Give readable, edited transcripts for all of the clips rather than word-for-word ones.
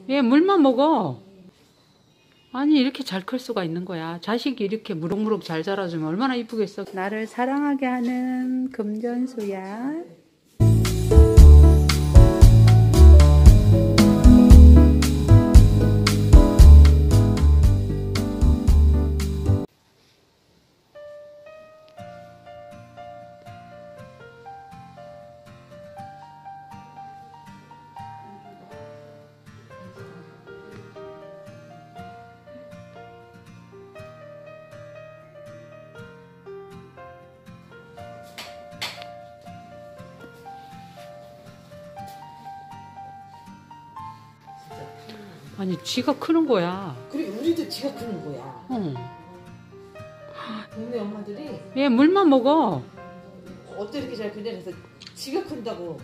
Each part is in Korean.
얘 물만 먹어. 아니 이렇게 잘 클 수가 있는 거야. 자식이 이렇게 무럭무럭 잘 자라주면 얼마나 이쁘겠어. 나를 사랑하게 하는 금전수야. 아니 지가 크는 거야. 그래 우리도 지가 크는 거야. 어. 동네 엄마들이 얘 물만 먹어. 어째 이렇게 잘 크냐 해서 지가 큰다고.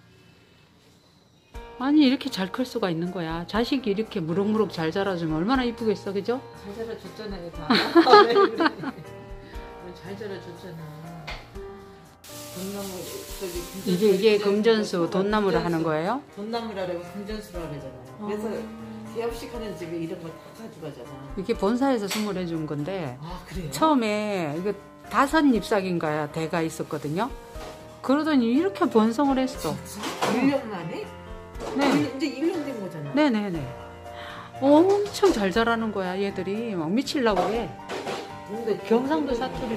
아니 이렇게 잘 클 수가 있는 거야. 자식이 이렇게 무럭무럭 잘 자라주면 얼마나 이쁘겠어, 그죠? 잘 자라줬잖아요 다. 왜 그래. 잘 자라줬잖아. 돈나무 저기 이게 금전수 돈나무를 하는 거예요? 돈나무라고 금전수라고 그러잖아요. 그래서 개업식 하는 집에 이런 거 다 가져가잖아. 이게 본사에서 선물해 준 건데 아 그래요? 처음에 이거 5 잎사귀인가 대가 있었거든요. 그러더니 이렇게 번성을 했어. 1년 만에? 네. 이제 1년 된 거잖아. 네네네. 엄청 잘 자라는 거야. 얘들이 막 미치려고 해. 근데 경상도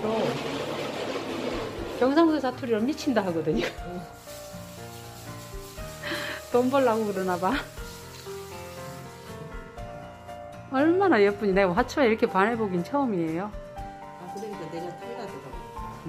사투리로 미친다 하거든요. 돈 벌라고 그러나 봐. 얼마나 예쁘니. 내가 화초에 이렇게 반해보긴 처음이에요. 아 그러니까 내가 탈나더라고.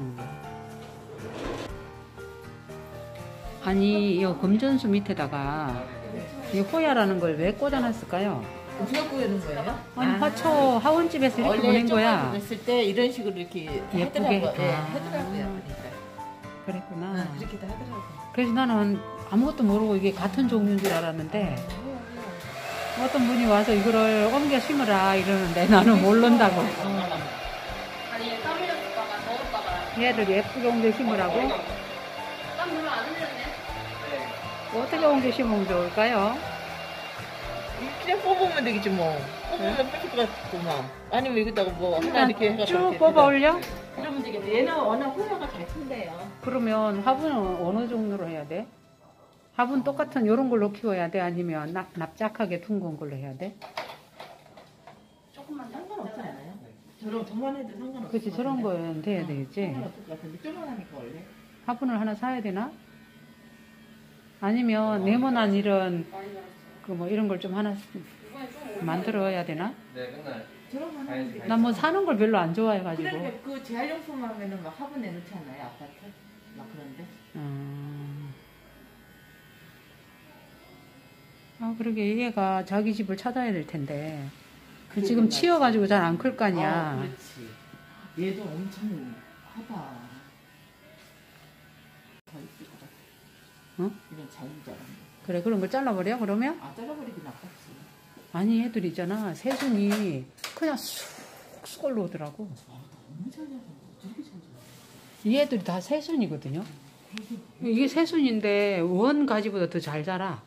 아니 이 금전수 밑에다가 이 호야라는 걸 왜 꽂아놨을까요? 누가 구해놓은 거예요? 아니 화초 하원집에서 이렇게 보낸 거야. 했을 때 이런 식으로 이렇게 예쁘게. 하더라고요. 예, 하더라고요. 그랬구나. 그렇게도 하더라고요. 그래서 나는 아무것도 모르고 이게 같은 종류인 줄 알았는데 어떤 분이 와서 이거를 옮겨 심으라 이러는데 나는 모른다고. 아니 얘 땀 흘렸을까봐 더울까봐. 얘를 예쁘게 옮겨 심으라고? 땀 별로 안 흘렸네. 어떻게 옮겨 심으면 좋을까요? 그냥 뽑으면 되겠지 뭐. 뽑으면 뺏을 것 같구만. 아니면 여기다가 뭐 하나 이렇게 해가지고 쭉 이렇게 뽑아 올려? 그러면 되겠네. 얘는 워낙 호야가 잘 큰대요. 그러면 화분은 어느 종류로 해야 돼? 화분 똑같은 이런 걸로 키워야 돼? 아니면 납작하게 둥근 걸로 해야 돼? 조금만 상관없지 않아요? 저만 해도 상관없어. 그치, 저런 거는 돼야 되겠지. 상관없을 것 같은데 조그마하니까 원래. 화분을 하나 사야 되나? 아니면 네모난 이런 그 뭐 이런 걸 좀 하나 만들어야 되나? 네, 맨날 저런 거 하면 되겠다. 난 뭐 사는 걸 별로 안 좋아해가지고. 그러니까 그 재활용품 하면은 막 화분 내놓지 않아요? 아파트? 막 그런데? 아, 그러게 얘가 자기 집을 찾아야 될 텐데. 그 지금 치여가지고 잘 안 클 거 아니야. 그렇지. 얘도 엄청 하다. 잘 있을 것 같아. 응? 이런 잘 자라. 그래, 그런 걸 잘라버려, 그러면? 아, 잘라버리긴 아깝지. 아니, 얘들 있잖아. 새순이 그냥 쑥쑥 올라오더라고. 너무 잘 자라. 되게 잘 자라. 이 애들이 다 새순이거든요. 이게 새순인데 원 가지보다 더 잘 자라.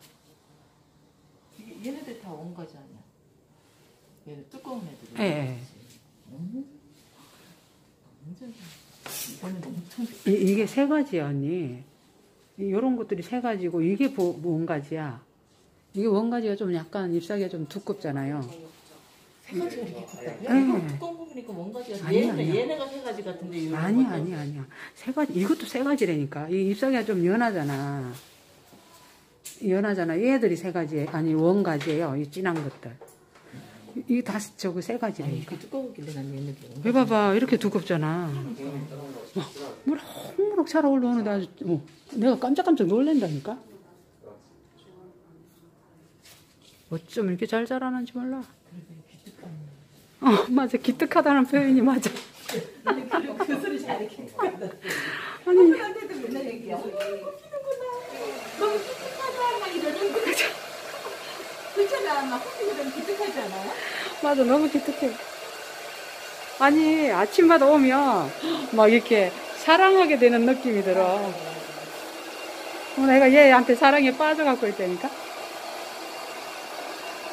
얘네들 다 원가지 아니야? 얘네 두꺼운 애들이. 예. 너무 잘 자라. 이거는 엄청 이게 세 가지야, 언니. 이런 것들이 세 가지고, 이게 원가지야. 이게 원가지가 좀 약간 잎사귀가 좀 두껍잖아요. 세 가지가 이렇게 컸다고요? 네. 두꺼운 거 보니까 원가지가 아니야. 얘네가 세 가지 같은데 이거 아니야. 세 가지, 이것도 세 가지라니까. 이 잎사귀가 좀 연하잖아. 얘들이 세 가지, 아니, 원가지예요. 이 진한 것들. 이게 다 저거 세 가지라니까. 이렇게 두꺼웠길래 난 얘네들 왜 봐봐, 이렇게 두껍잖아. 무럭무럭 자라 올라오는데 아주, 내가 깜짝깜짝 놀란다니까? 어쩜 이렇게 잘 자라는지 몰라. 맞아. 기특하다는 표현이 맞아. 그 소리 잘해 기특하다. 아니, 한테도 맨날 얘기야. 웃기는구나. 너무 기특하다 막 이러는 거죠. 그렇잖아. 막 한테도 기특하지 않아요? 맞아. 너무 기특해. 아니, 아침마다 오면 막 이렇게 사랑하게 되는 느낌이 들어. 내가 얘한테 사랑에 빠져갖고 있다니까?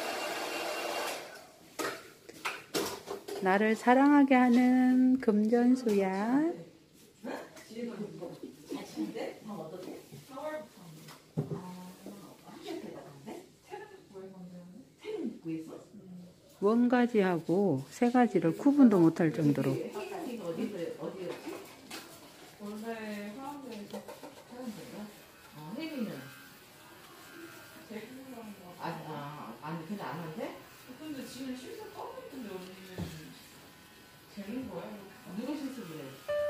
나를 사랑하게 하는 금전수야. 원가지하고 세 가지를 구분도 못할 정도로. 원래 사람들이 혜미는 아니 근데 안 한대? 근데 지금 실수 떠났는데 언니는 재는 거야? 누가 실수 그래?